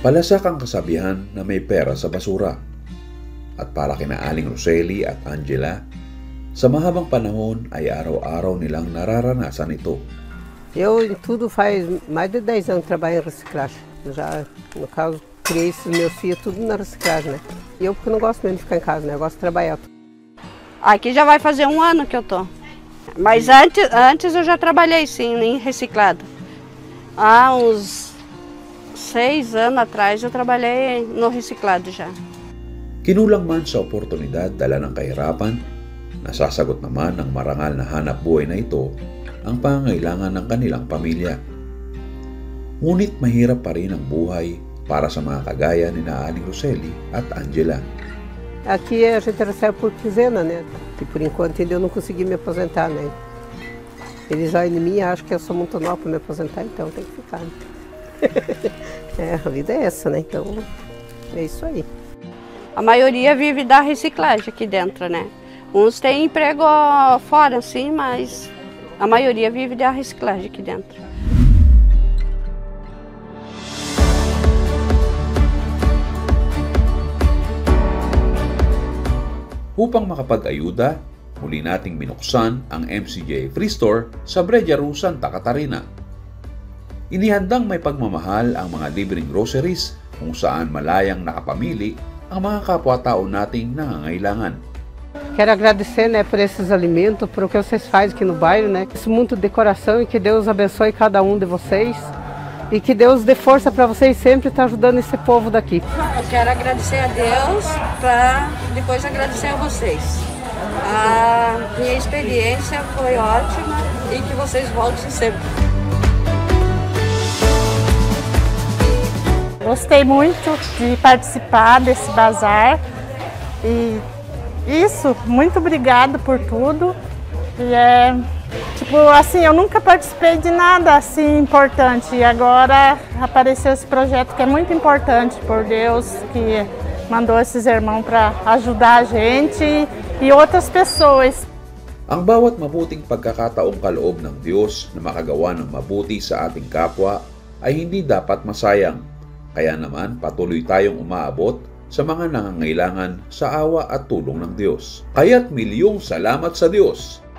Palasak ang kasabihan na may pera sa basura. At para kina Aling Rosely at Angela, sa mahabang panahon ay araw-araw nilang nararanasan ito. Eu em tudo faz mais de 10 anos que trabalho em reciclagem. Já, no caso, criei esses meus filhos tudo na reciclagem, né? E eu porque não gosto mesmo de ficar em casa, né? Eu gosto de trabalhar. Aqui já vai fazer 1 ano que eu tô. Mas antes eu já trabalhei sim em reciclado. Há uns 6 anos atrás eu trabalhei no reciclado já. Kinulang man sa oportunidad dala ng kahirapan, nasasagot naman ng marangal na hanap buhay na ito ang pangangailangan ng kanilang pamilya. Ngunit mahirap pa rin ang buhay para sa mga kagaya ni Aling Rosely at Angela. Aqui a gente recebe por quinzena, né? E por enquanto ainda eu não consegui me aposentar, né? Eles olham em mim e acham que eu sou muito nova para me aposentar, então tem que ficar. Né? A vida é essa, né? Então é isso aí. A maioria vive da reciclagem aqui dentro, né? Uns têm emprego fora, sim, mas a maioria vive da reciclagem aqui dentro. Upang makapag-ayuda, muli nating binuksan ang MCJ Free Store sa Brejaru, Santa Catarina. Inihandang may pagmamahal ang mga libreng groceries kung saan malayang nakapamili ang mga kapwa-tao nating nangangailangan. Quero agradecer, né, por esses alimentos, por o que vocês fazem aqui no bairro, né? Isso muito decoração e que Deus abençoe cada um de vocês e que Deus dê força para vocês sempre estar ajudando esse povo daqui. Eu quero agradecer a Deus para depois agradecer a vocês. A minha experiência foi ótima e que vocês voltem sempre. Gostei muito de participar desse bazar e isso, muito obrigado por tudo. E tipo assim, eu nunca participei de nada assim importante e agora apareceu esse projeto que é muito importante por Deus, que mandou esses irmãos para ajudar a gente e outras pessoas. Ang bawat mabuting pagkakataong kaloob ng Diyos na makagawa ng mabuti sa ating kapwa ay hindi dapat masayang. Kaya naman patuloy tayong umaabot sa mga nangangailangan sa awa at tulong ng Diyos. Kaya't milyong salamat sa Diyos